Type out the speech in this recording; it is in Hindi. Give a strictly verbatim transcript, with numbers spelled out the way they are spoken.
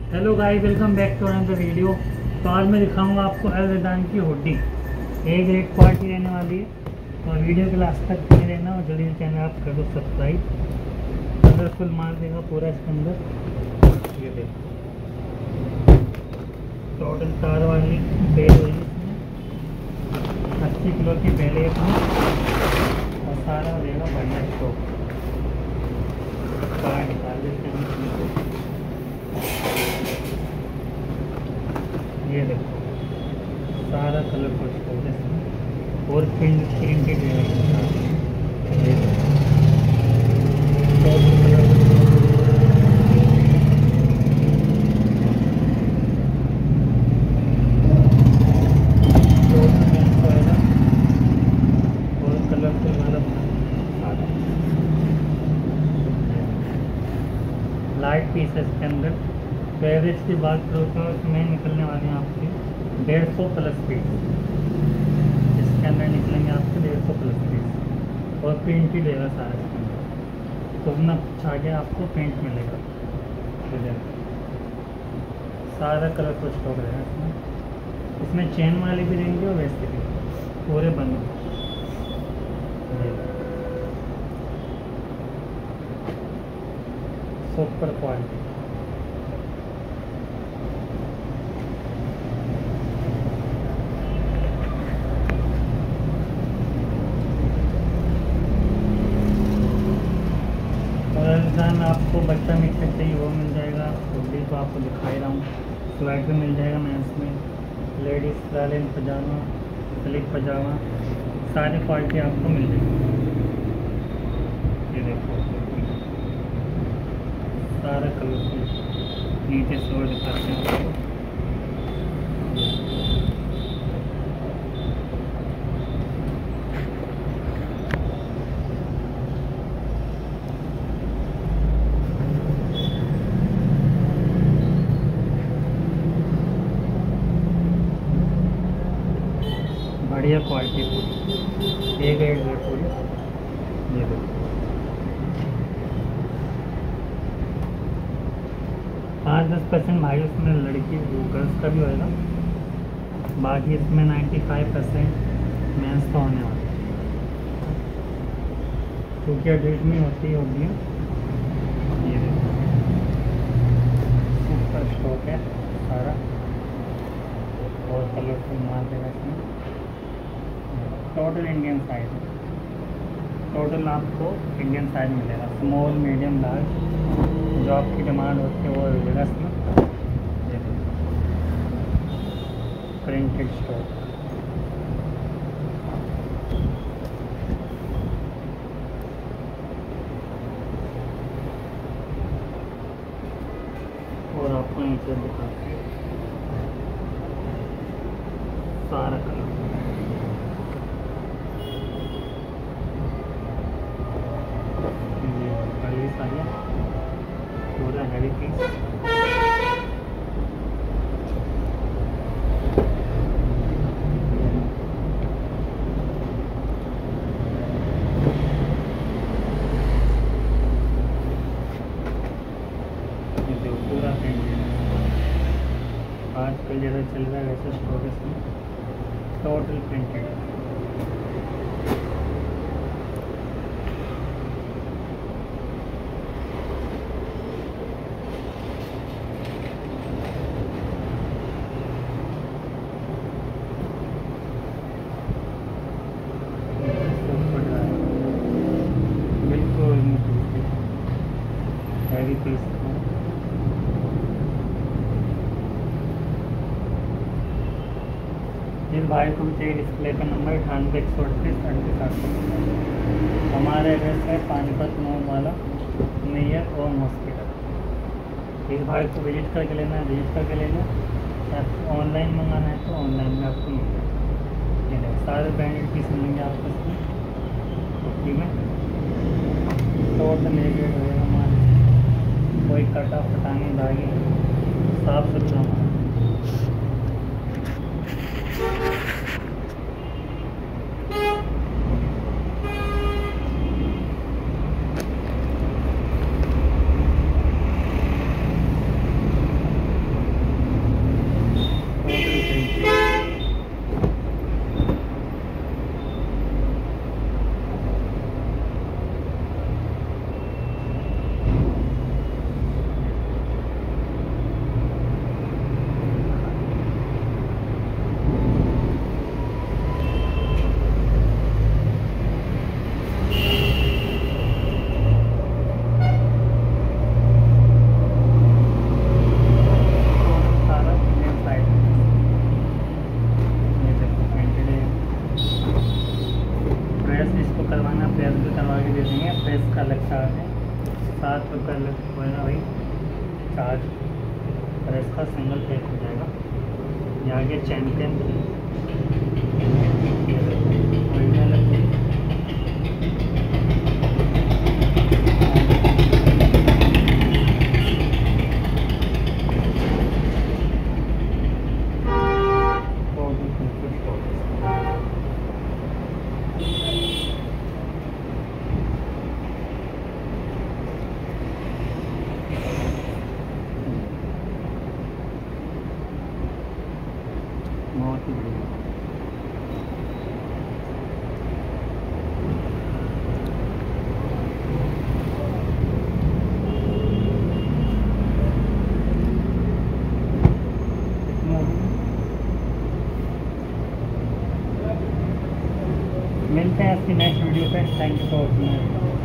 Hello guys, welcome back to another video. तो आज मैं दिखाऊंगा आपको अल रैदान की हुडी। ए ग्रेड क्वालिटी रहने वाली है और वीडियो के लास्ट तक बने रहना और जल्दी से चैनल आप कर दो सब्सक्राइब। कलरफुल माल देगा पूरा इसके अंदर। ये देखो टोटल तार वाली बेल हुई इसमें अस्सी किलो की बेल है इसमें और सारा देगा बढ़िया स्टॉक। बाहर निकाल देते हैं। ये देखो सारा कलर कुछ हो इसमें और प्रिंट प्रिंटेड है। ये और कलरफुल वाला लाइट पीस है इसके अंदर। तो एवरेज की बात करो तो इसमें निकलने वाले हैं आपके डेढ़ सौ प्लस पीस। इसके अंदर निकलेंगे आपके डेढ़ सौ प्लस पीस और प्रिंट ही देगा सारा इसके अंदर। तो ना आगे आपको प्रिंट मिलेगा। सारा कलर को स्टॉक रहेगा इसमें। इसमें चेन वाले भी देंगे और वैसे भी पूरे बंद सुपर क्वालिटी। में आपको बच्चा मिक्सर चाहिए वो मिल जाएगा। हुडी तो आपको दिखा ही रहा हूँ। स्वेटर मिल जाएगा मेंस में, लेडीज़ सालन पजामा, स्लिप पजामा, सारी क्वालिटी आपको मिल जाएगी। ये देखो सारा कलर नीचे से और दिखाते हैं आपको। बढ़िया क्वालिटी पूरी एक ग्रेड है पूरी। ये देखो पाँच दस परसेंट भाई उसमें लड़की गर्ल्स का भी होएगा, बाकी इसमें नाइन्टी फाइव परसेंट मेंस का होने वाला है क्योंकि एडिट में होती होगी। ये देखो सुपर स्टॉक है सारा और कलरफुल माल देगा इसमें। टोटल इंडियन साइज है। टोटल आपको इंडियन साइज मिलेगा, स्मॉल मीडियम लार्ज जो आपकी डिमांड होती है वो मिलेगा इसमें। प्रिंटेड स्टॉक और आपको नीचे दिखाते हैं सारा कलर। पूरा हैवी पीस पूरा प्रिंटेड आजकल ज़्यादा चल रहा है वैसे स्टॉक इसमें टोटल प्रिंटेड है। हैवी पीस इस भाई को भी चाहिए डिस्प्ले का नंबर अठानवे एक सौ अड़तीस अड़तीस आठ सौ। हमारा एड्रेस है पानीपत नौ वाला नियर ओम हॉस्पिटल। इस भाई को विजिट करके लेना है विजिट करके लेना है। ऑनलाइन मंगाना है तो ऑनलाइन में आपको मिल जाएगा। सारे ब्रांडेड पीस मिलेंगे आपको इसमें कुर्ती में। टोटल एक रेट रहेगा हमारे, कोई कटा फटाने दागी साफ सुथरा हमारा। ताज और इसका सिंगल पैक हो जाएगा। ये आगे चैम्पियन बहुत ही बढ़िया। मिलते हैं आपकी नेक्स्ट वीडियो पे। Thank you for watching.